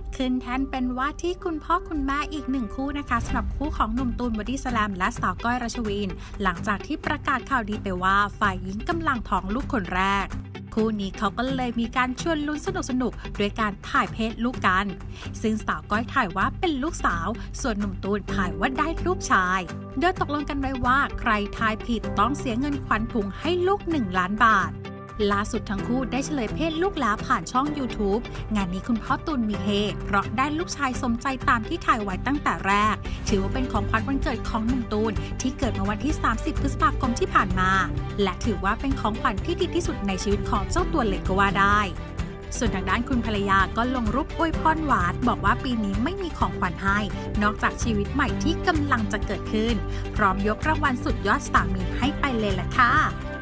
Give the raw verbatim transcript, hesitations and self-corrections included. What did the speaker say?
ขึ้นแท่นเป็นว่าที่คุณพ่อคุณแม่อีกหนึ่งคู่นะคะสำหรับคู่ของหนุ่มตูนบอดี้สแลมและสาวก้อยรัชวินหลังจากที่ประกาศข่าวดีไปว่าฝ่ายหญิงกำลังท้องลูกคนแรกคู่นี้เขาก็เลยมีการชวนลุ้นสนุกๆด้วยการถ่ายเพศลูกกันซึ่งสาวก้อยถ่ายว่าเป็นลูกสาวส่วนหนุ่มตูนถ่ายว่าได้ลูกชายโดยตกลงกันไว้ว่าใครทายผิดต้องเสียเงินขวัญถุงให้ลูกหนึ่งล้านบาทล่าสุดทั้งคู่ได้เฉลยเพศลูกแล้วผ่านช่อง YouTube งานนี้คุณพ่อตูนมีเฮเพราะได้ลูกชายสมใจตามที่ถ่ายไว้ตั้งแต่แรกถือว่าเป็นของขวัญวันเกิดของหนุ่มตูนที่เกิดมาวันที่สามสิบพฤษภาคมที่ผ่านมาและถือว่าเป็นของขวัญที่ดีที่สุดในชีวิตของเจ้าตัวเลยก็ว่าได้ส่วนทางด้านคุณภรรยาก็ลงรูปอวยพรหวานบอกว่าปีนี้ไม่มีของขวัญให้นอกจากชีวิตใหม่ที่กำลังจะเกิดขึ้นพร้อมยกรางวัลสุดยอดสามีให้ไปเลยล่ะค่ะ